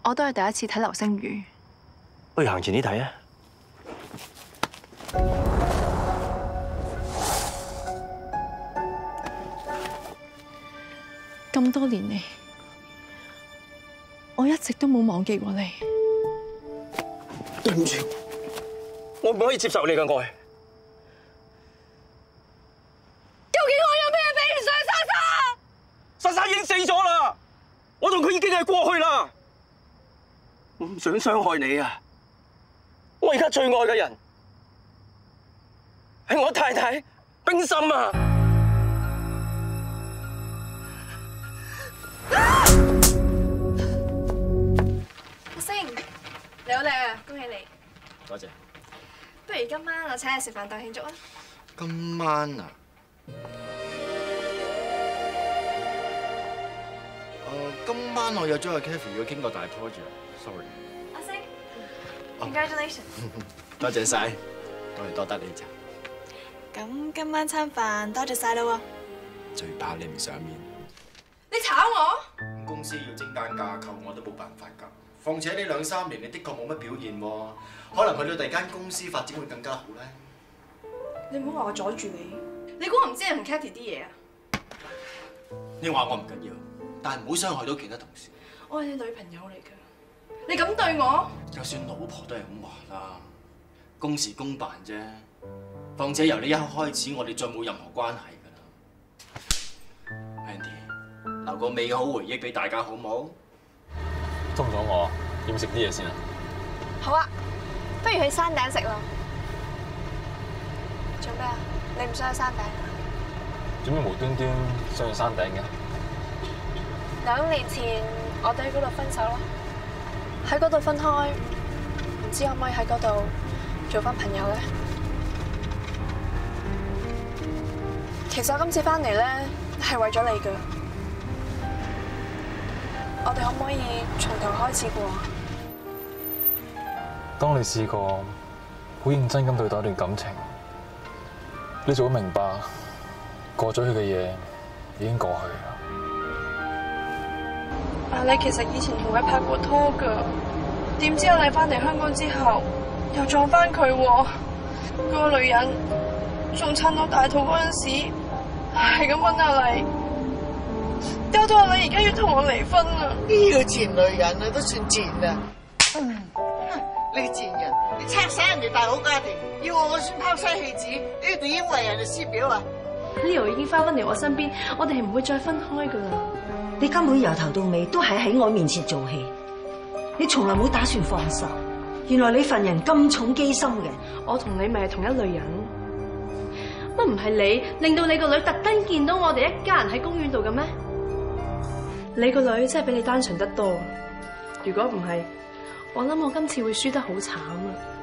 我都係第一次睇流星雨。 不如行前啲睇啊！ 咁多年嚟，我一直都冇忘記過你。 對唔住，我唔可以接受你嘅愛。 究竟我有咩比唔上莎莎？ 莎莎已經死咗啦，我同佢已經係過去啦。我唔想傷害你啊！我而家最愛嘅人係我太太冰心啊！ 阿星，你好靚啊！恭喜你！ 多謝。 不如今晚我請你食飯當慶祝啊！ 今晚啊？今晚我約咗阿 Kathy 要傾個大 project。Sorry。 阿星 ，Congratulations！ 多謝晒，我哋多得你咋。 咁今晚餐飯多謝晒啦喎。 最怕你唔上面。 你炒我？ 公司要精簡架構，我都冇辦法㗎。況且呢2-3年你的確冇乜表現喎，可能去到第二間公司發展會更加好咧。 你唔好話我阻住你，你估我唔知你同 Katy 啲嘢啊？ 你話我唔緊要，但係唔好傷害到其他同事。 我係你女朋友嚟㗎，你咁對我？ 就算老婆都係咁話啦，公事公辦啫。況且由呢一刻開始，我哋再冇任何關係㗎啦。Andy， 留個美好回憶俾大家好唔好？ 中咗我，要唔食啲嘢先啊？ 好啊，不如去山頂食咯。做咩啊？你唔想去山頂啊？ 做咩無端端想去山頂嘅 2年前我哋喺嗰度分手咯，喺嗰度分開，唔知可唔可以喺嗰度做翻朋友咧？其實我今次翻嚟咧係為咗你㗎，我哋可唔可以從頭開始過？ 當你試過好認真咁對待一段感情，你就會明白過咗去嘅嘢已經過去啦。 阿麗其實以前同佢拍過拖㗎，點知阿麗翻嚟香港之後又撞翻佢喎。嗰個女人仲趁我大肚嗰陣時係咁搵阿麗，搞到阿麗而家要同我離婚啊！ 呢個賤女人啊，都算賤啊！你賤人，你拆散人哋大好家庭，要我算拋妻棄子，你點為人哋師表啊？ Leo 已經翻返嚟我身邊，我哋係唔會再分開噶啦。 你根本由頭到尾都係喺我面前做戲，你從來冇打算放手。原來你份人咁重機心嘅， 我同你咪係同一類人。乜唔係你令到你個女特登見到我哋一家人喺公園度嘅咩？你個女真係比你單純得多。如果唔係，我諗我今次會輸得好慘啊！